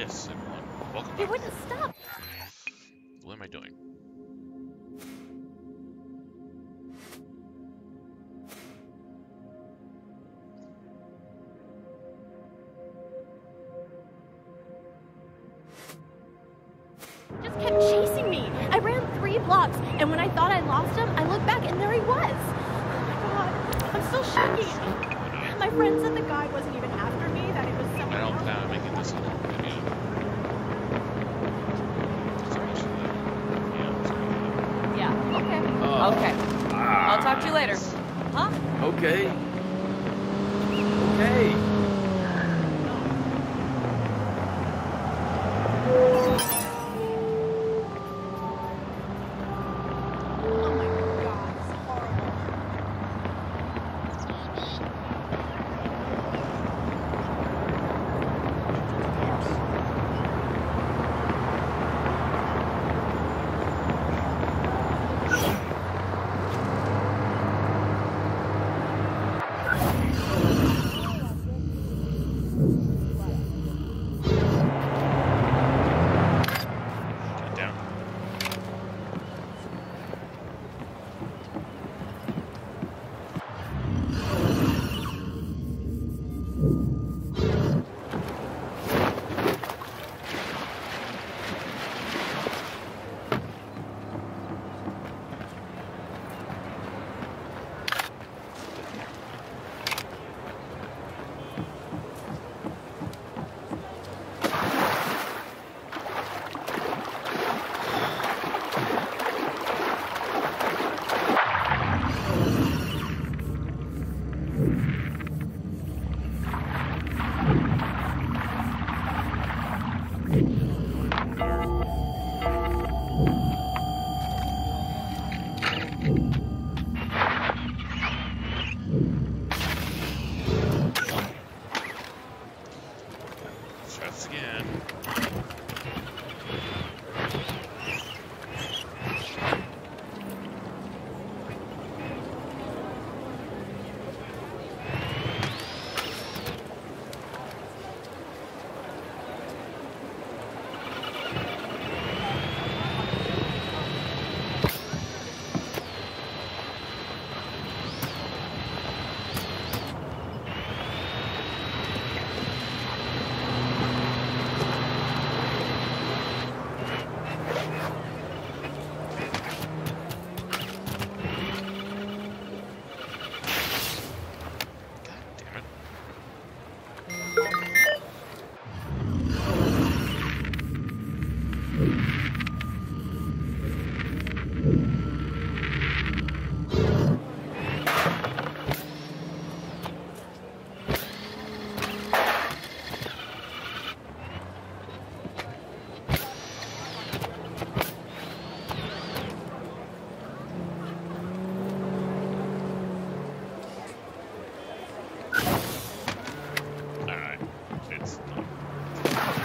Yes, everyone. Welcome He back. wouldn't stop. What am I doing? Just kept chasing me. I ran 3 blocks, and when I thought I lost him, I looked back and there he was. Oh my god, I'm still shaking. My friend said the guy wasn't even after me, that it was someone I don't else. plan on making this a long video. Yeah, okay. Okay. I'll talk to you later. Huh? Okay. Okay. Oh my god, it's horrible. Get down. Shots again. God damn it. Alright. It's not.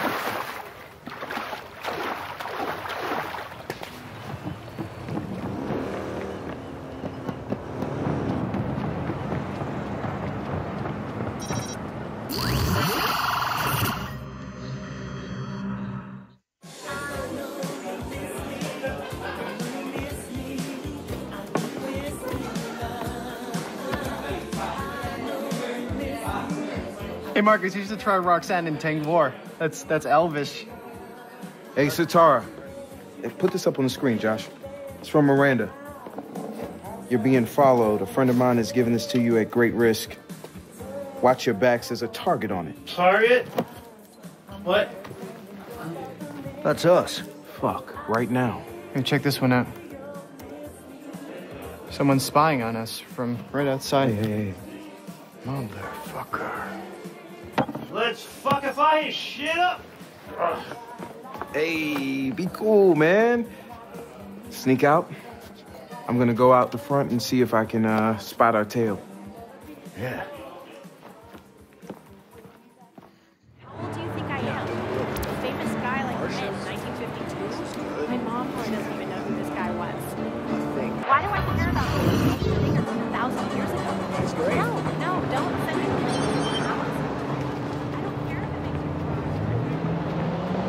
Hey Marcus, you should try Roxanne in Tangor. That's Elvish. Hey, Satara. Hey, put this up on the screen, Josh. It's from Miranda. You're being followed. A friend of mine has given this to you at great risk. Watch your backs. There's a target on it. Target? What? That's us. Fuck, right now. Hey, check this one out. Someone's spying on us from right outside. Hey. Motherfucker. Let's fuckify his shit up! Hey, be cool, man. Sneak out. I'm gonna go out the front and see if I can spot our tail. Yeah. How old do you think I am? A famous guy like me in 1952? My mom probably doesn't even know who this guy was. Why do I care about this thing from 1,000 years ago? That's great. No, don't send me to the house. I don't care if it makes you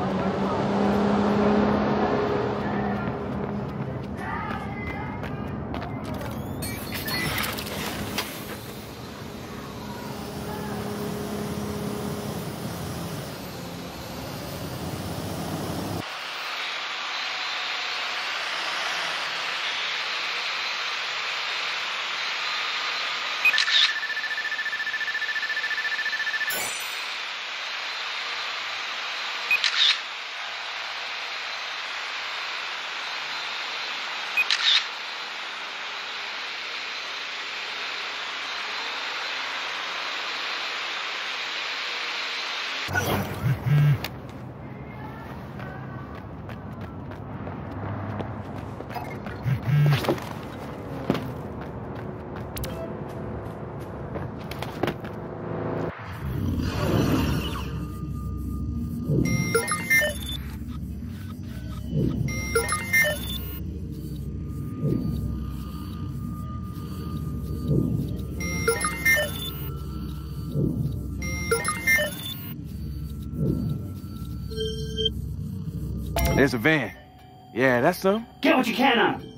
There's a van. Yeah, that's them. Get what you can on him.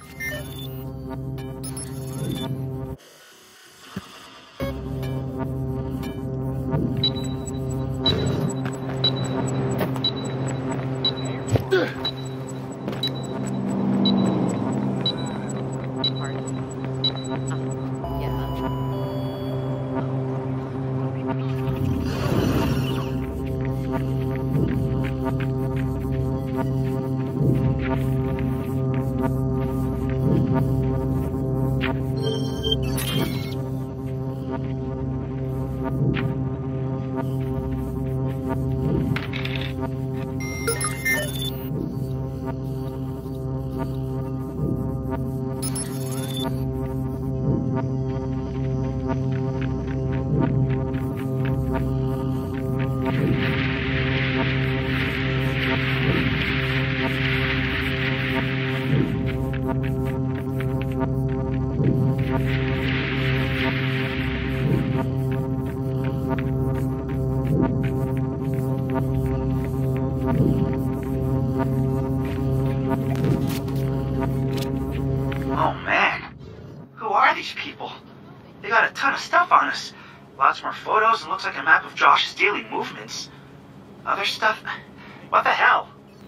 Oh man, who are these people? They got a ton of stuff on us. Lots more photos and looks like a map of Josh's daily movements. Other stuff? What the hell?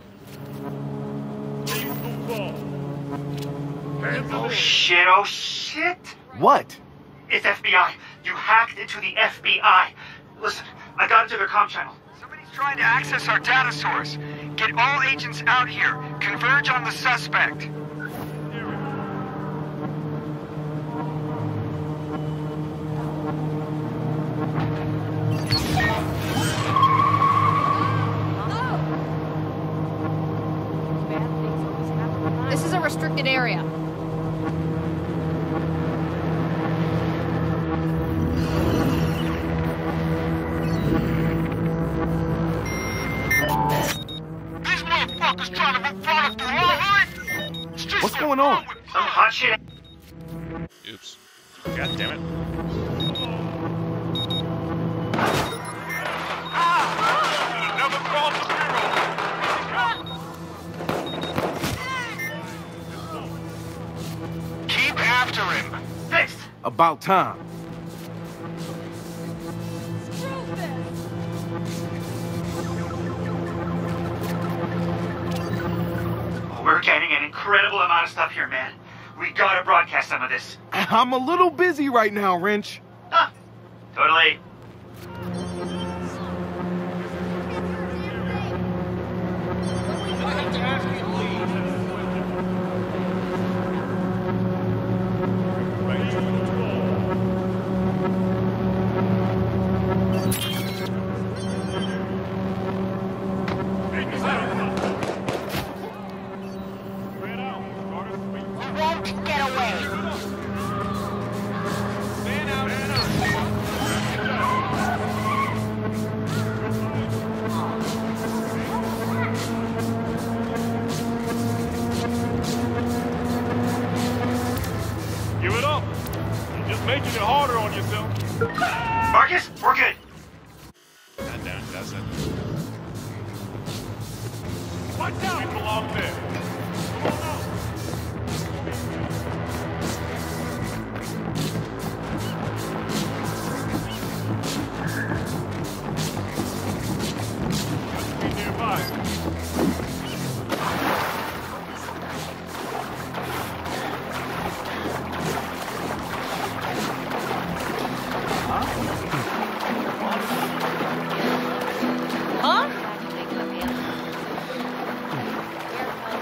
Oh shit, oh shit! What? It's FBI. You hacked into the FBI. Listen, I got into their comm channel. Somebody's trying to access our data source. Get all agents out here. Converge on the suspect. This is a restricted area. These motherfuckers trying to move product through our line? What's going on? Some hot shit. Oops. God damn it. Never cross the bureau. Keep after him. Fixed. About time. We're getting an incredible amount of stuff here, man. We gotta broadcast some of this. I'm a little busy right now, Wrench. Huh. Totally. Give it up. You're just making it harder on yourself. Marcus, we're good. God damn it, that's it. Watch out! People out there. Come on out. Be nearby. Huh?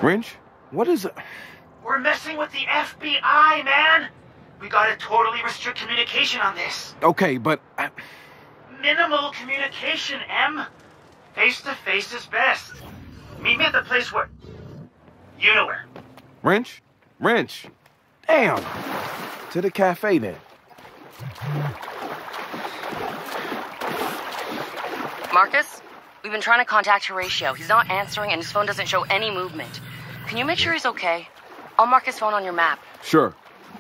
Wrench? What is it? We're messing with the FBI, man! We gotta totally restrict communication on this. Okay, but... Minimal communication, M. Face-to-face is best. Meet me at the place where... You know where. Wrench? Wrench! Damn! To the cafe, then. Marcus? We've been trying to contact Horatio. He's not answering and his phone doesn't show any movement. Can you make sure he's okay? I'll mark his phone on your map. Sure.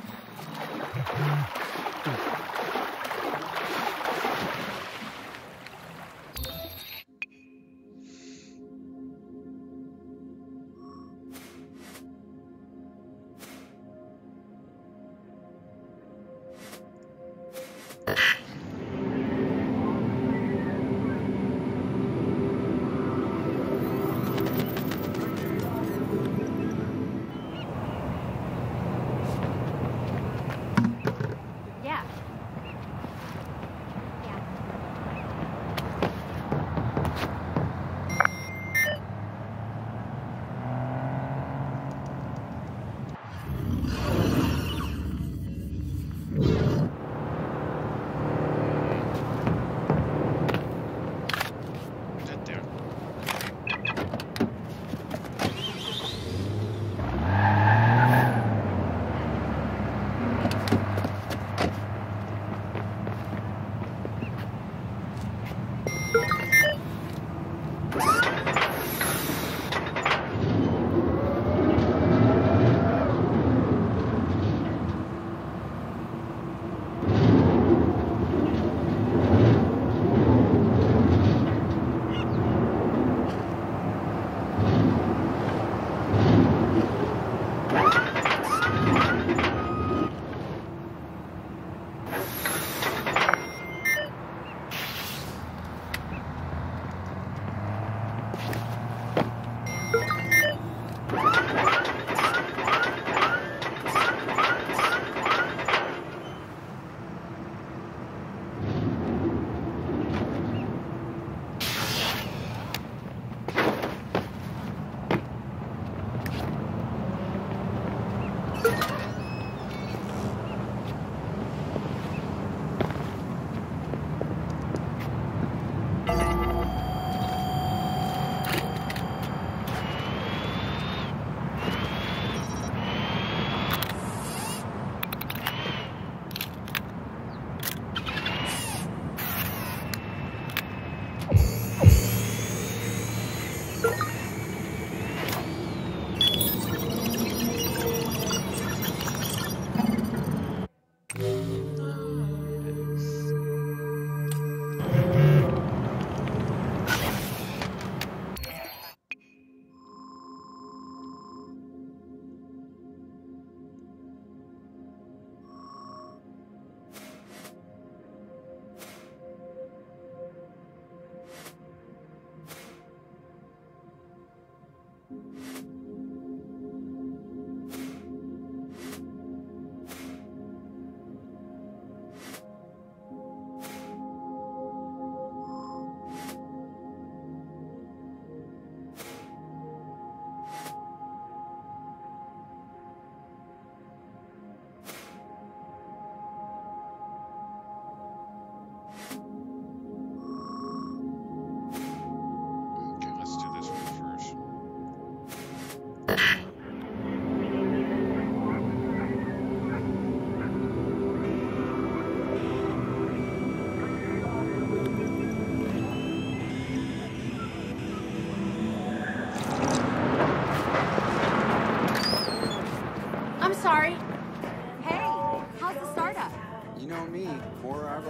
Sorry. Hey, how's the startup? You know me, more I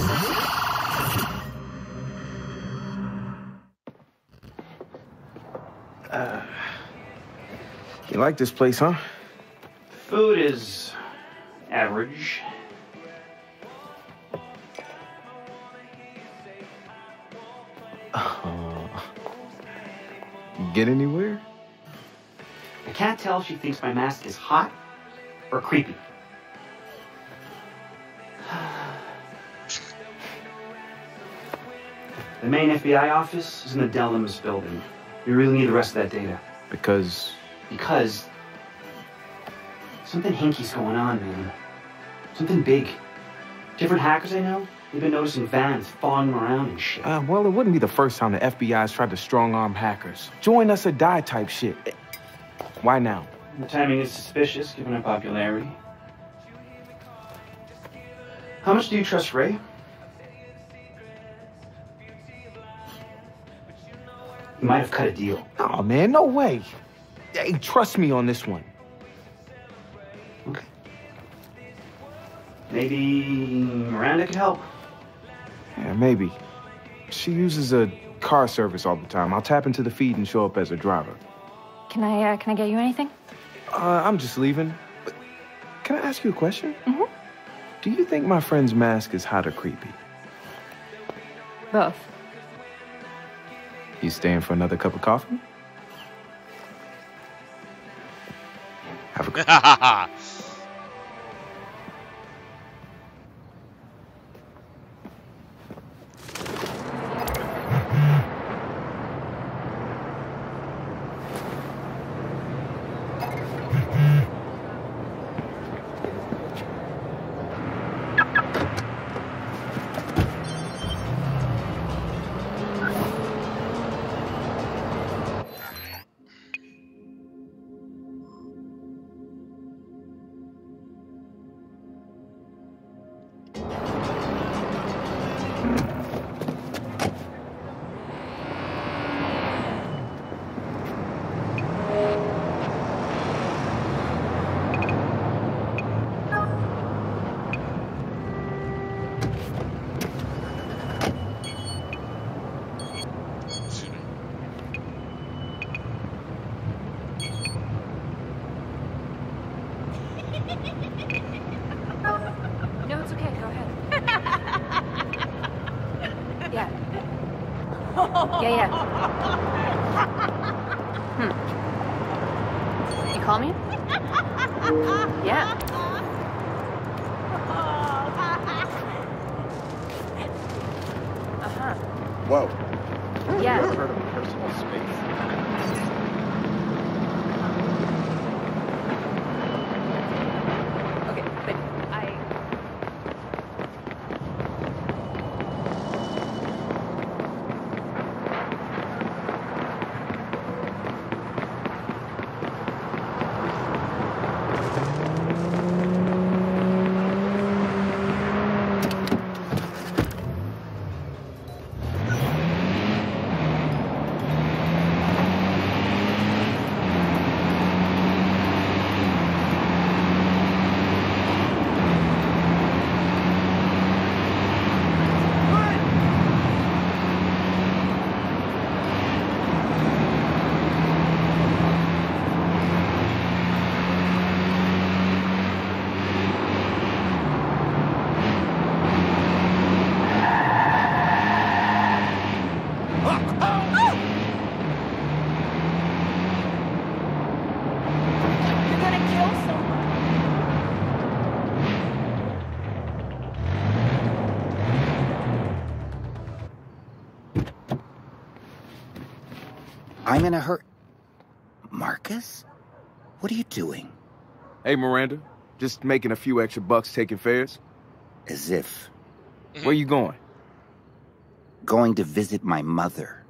go. You like this place, huh? Food is average. Get anywhere? I can't tell if she thinks my mask is hot or creepy. The main FBI office is in the Delamis building. We really need the rest of that data. Because Because something hinky's going on, man. Something big. Different hackers I know, they've been noticing vans following them around and shit. Well, it wouldn't be the first time the FBI's tried to strong-arm hackers. Join us or die type shit. Why now? The timing is suspicious, given our popularity. How much do you trust Ray? You might have cut a deal. Oh, man, no way. Hey, trust me on this one. Okay. Maybe Miranda could help? Yeah, maybe. She uses a car service all the time. I'll tap into the feed and show up as a driver. Can I get you anything? I'm just leaving. But can I ask you a question? Mm-hmm. Do you think my friend's mask is hot or creepy? Both. You staying for another cup of coffee? Have a good No, it's okay. Go ahead. Yeah. Yeah. You call me? Yeah. Uh-huh. Whoa. Yeah. You ever heard of personal space? Okay, but I'm in a hurry. Marcus? What are you doing? Hey, Miranda. Just making a few extra bucks taking fares. As if. Where you going? Going to visit my mother.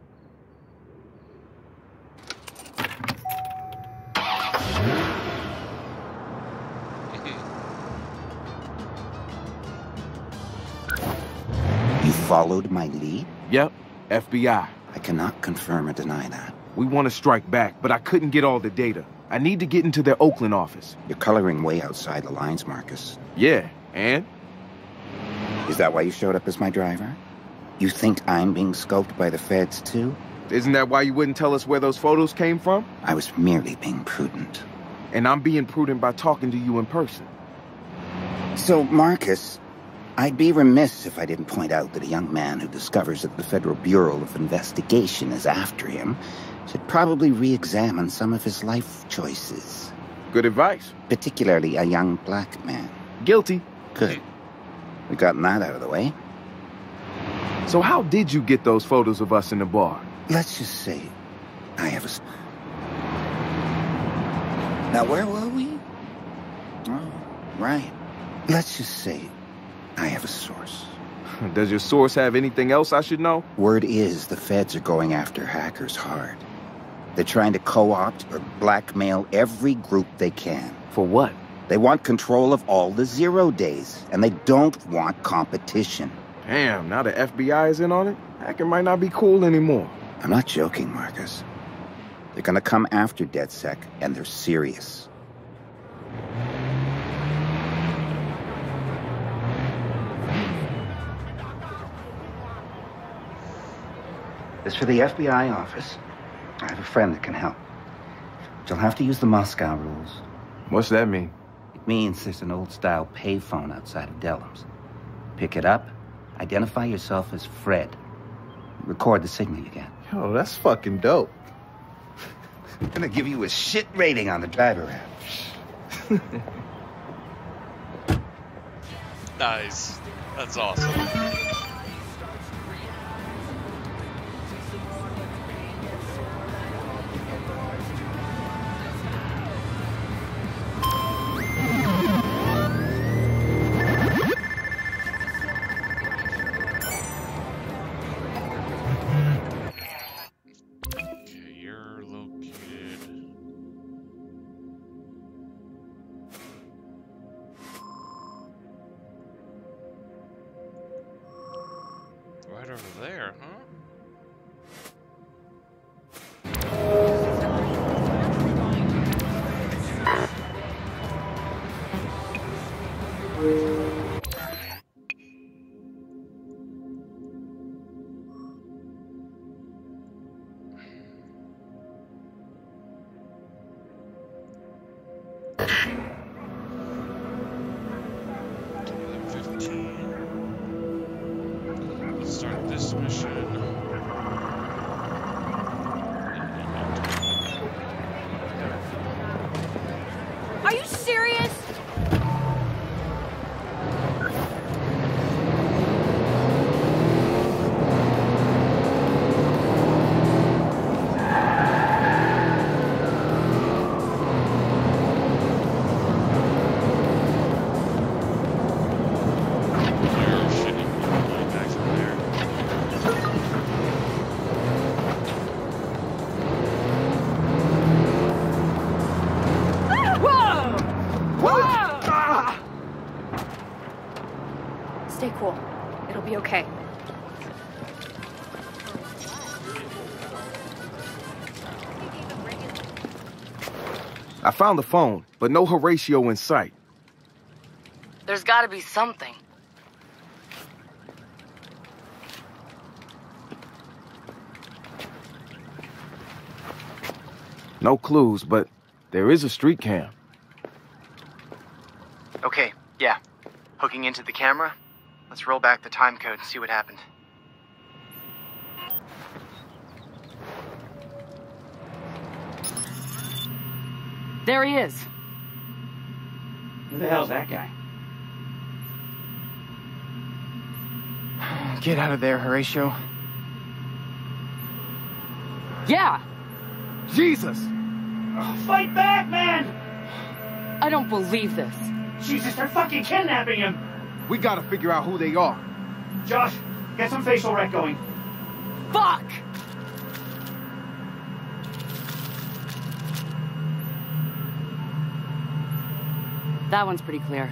You followed my lead? Yep, FBI. I cannot confirm or deny that. We want to strike back, but I couldn't get all the data. I need to get into their Oakland office. You're coloring way outside the lines, Marcus. Yeah, and? Is that why you showed up as my driver? You think I'm being scoped by the feds, too? Isn't that why you wouldn't tell us where those photos came from? I was merely being prudent. And I'm being prudent by talking to you in person. So, Marcus, I'd be remiss if I didn't point out that a young man who discovers that the Federal Bureau of Investigation is after him should probably re-examine some of his life choices. Good advice. Particularly a young black man. Guilty. Good. We've gotten that out of the way. So how did you get those photos of us in the bar? Let's just say I have a... Now, where were we? Oh, right. Let's just say I have a source. Does your source have anything else I should know? Word is the feds are going after hackers hard. They're trying to co-opt or blackmail every group they can. For what? They want control of all the Zero Days, and they don't want competition. Damn, now the FBI is in on it? Hacking might not be cool anymore. I'm not joking, Marcus. They're gonna come after DedSec, and they're serious. As for the FBI office, I have a friend that can help. But you'll have to use the Moscow rules. What's that mean? It means there's an old-style payphone outside of Dellum's. Pick it up, identify yourself as Fred. Record the signal you get. Yo, that's fucking dope. I'm gonna give you a shit rating on the driver app. Nice. That's awesome. Right over there, huh? Are you serious? Stay cool. It'll be okay. I found the phone, but no Horatio in sight. There's gotta be something. No clues, but there is a street cam. Okay, yeah. Hooking into the camera. Let's roll back the time code and see what happened. There he is. Who the hell's that guy? Get out of there, Horatio. Yeah. Jesus! Fight back, man! I don't believe this. Jesus, they're fucking kidnapping him! We gotta figure out who they are. Josh, get some facial rec going. Fuck! That one's pretty clear.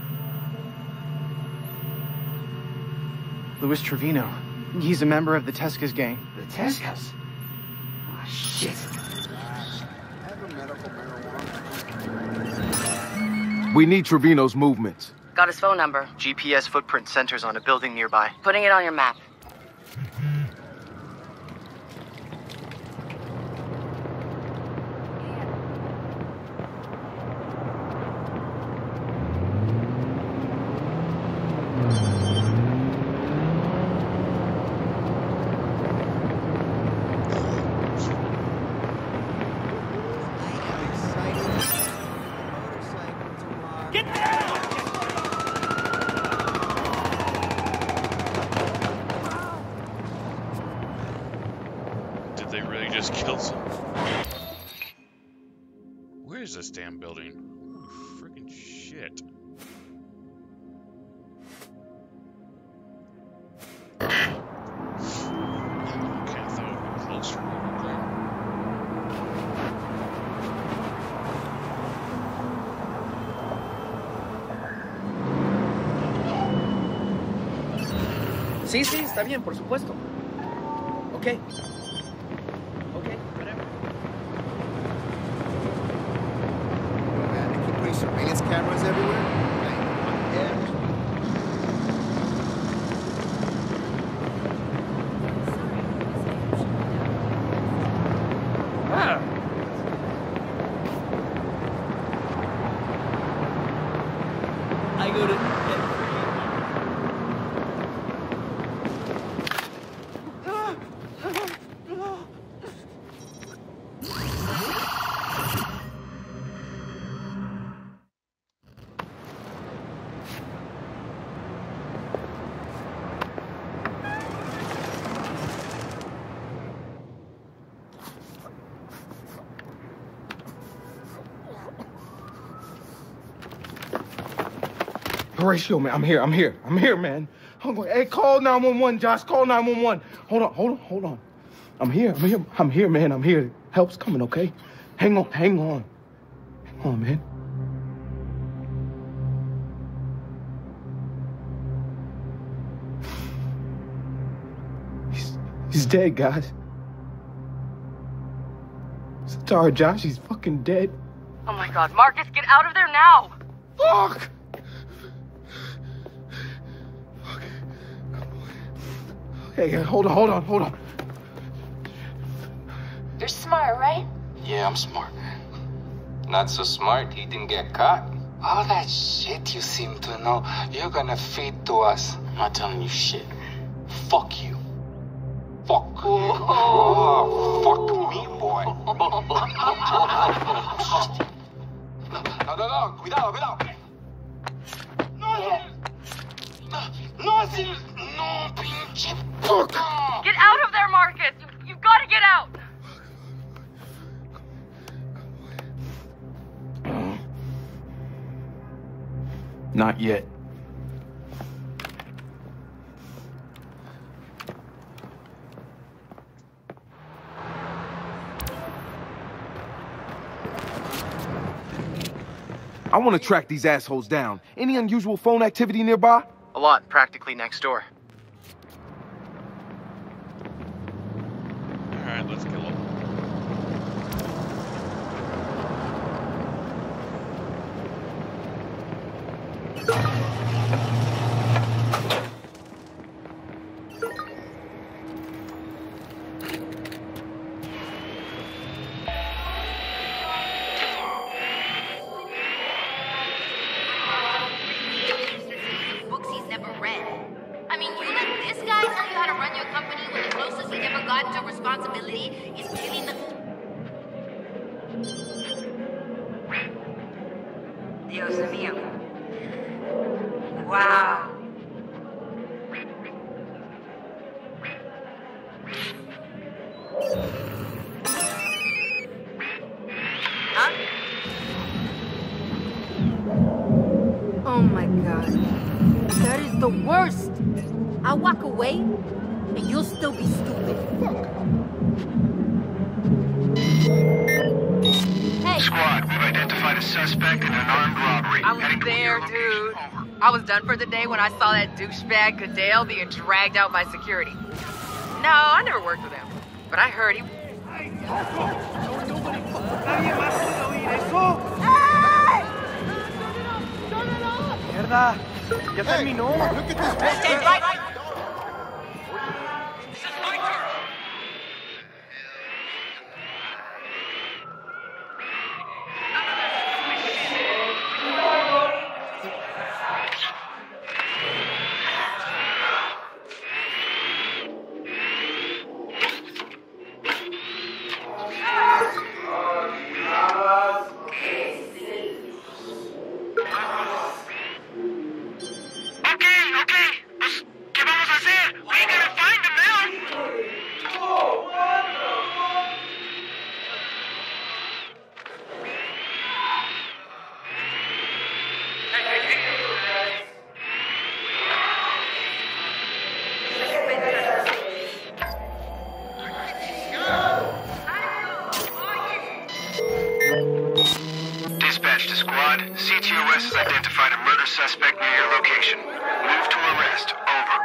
Louis Trevino. He's a member of the Tescas gang. The Tescas? Oh, shit. We need Trevino's movements. Got his phone number. GPS footprint sensors on a building nearby. Putting it on your map. is this damn building? Holy freaking shit. Okay, I thought it would be closer. Sí, está bien, por supuesto. Okay. Okay, whatever. Man, they keep putting surveillance cameras everywhere. I go to... Horatio, man, I'm here, man. Hey, call 911, Josh, call 911. Hold on. I'm here, man, I'm here. Help's coming, okay? Hang on, man. He's dead, guys. Sorry, Josh, he's fucking dead. Oh my God, Marcus, get out of there now! Fuck! Hey, hold on. You're smart, right? Yeah, I'm smart. Not so smart, he didn't get caught. All that shit you seem to know, you're gonna feed to us. I'm not telling you shit. Fuck you. Fuck. Oh, fuck me, boy. No, cuidado. No, pinche puta. Get out of there, Marcus! You've got to get out! Not yet. I want to track these assholes down. Any unusual phone activity nearby? A lot, practically next door. Alright, let's kill him. Books he's never read. I mean, you let this guy tell you how to run your company when the closest he ever got to responsibility is killing the... Dios mío. Wow. Huh? Oh my God. That is the worst. I'll walk away and you'll still be stupid. Hey. Squad, we've identified a suspect in an armed robbery. I was there, dude. I was done for the day when I saw that douchebag Goodale being dragged out by security. No, I never worked with him. But I heard he... Mierda, ya terminó. Look at this bitch. Okay, just give suspect near your location. Move to arrest. Over.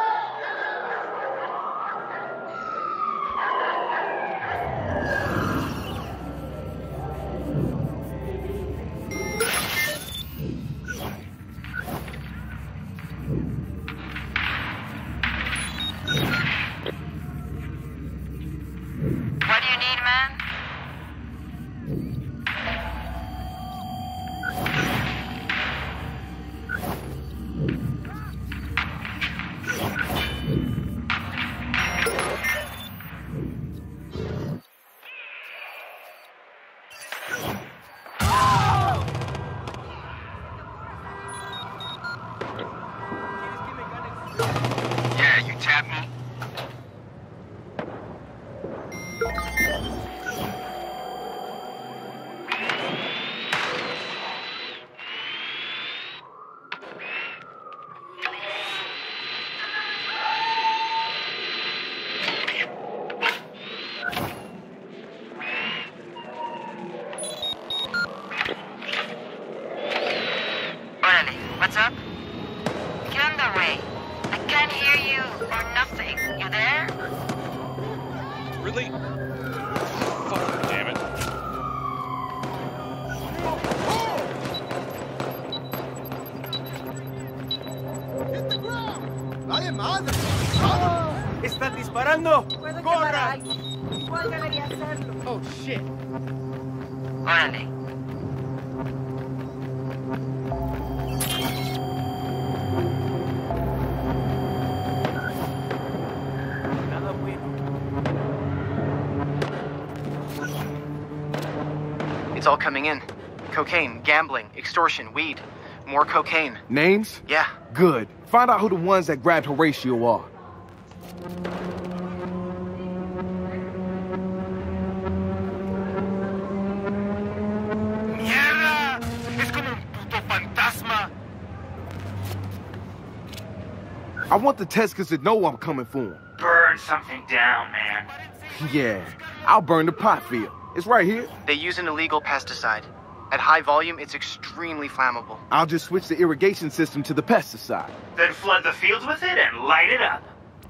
What do you need, man? Yeah, you tap me. Orale, what's up? Get on the way. I can't hear you or nothing. You there? Really? Fuck, damn it. ¡Vale madre! ¡Están disparando! ¡Corra! ¿Cuál debería hacerlo? Oh, shit. Orale. Nada bueno. It's all coming in. Cocaine, gambling, extortion, weed. More cocaine. Names? Yeah. Good. Find out who the ones that grabbed Horatio are. ¡Mierda! ¡Es como un puto fantasma! I want the Teskers to know I'm coming for them. Burn something down, man. Yeah, I'll burn the pot field. It's right here. They use an illegal pesticide. At high volume, it's extremely flammable. I'll just switch the irrigation system to the pesticide. Then flood the fields with it and light it up.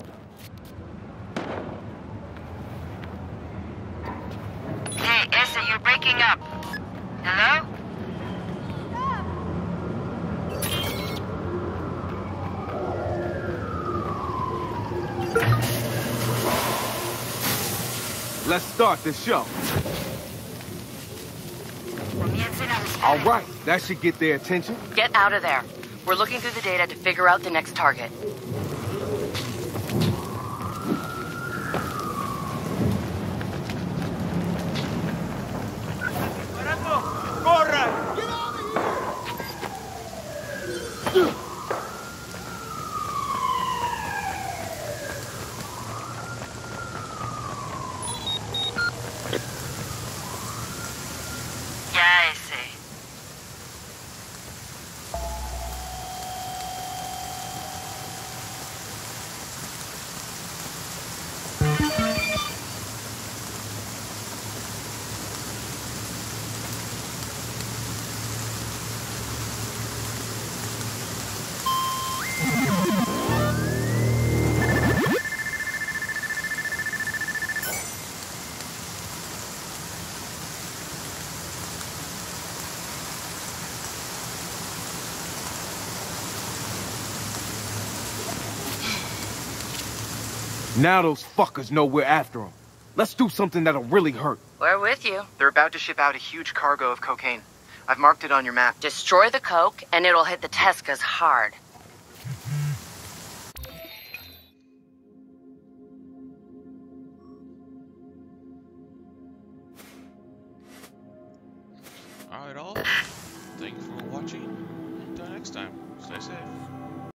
Hey, Essa, you're breaking up. Hello? Let's start the show. All right, that should get their attention. Get out of there. We're looking through the data to figure out the next target. ¡Corra! Yeah, I see. Now those fuckers know we're after them. Let's do something that'll really hurt. We're with you. They're about to ship out a huge cargo of cocaine. I've marked it on your map. Destroy the coke, and it'll hit the Teskers hard. Alright all, thank you for watching. Until next time, stay safe.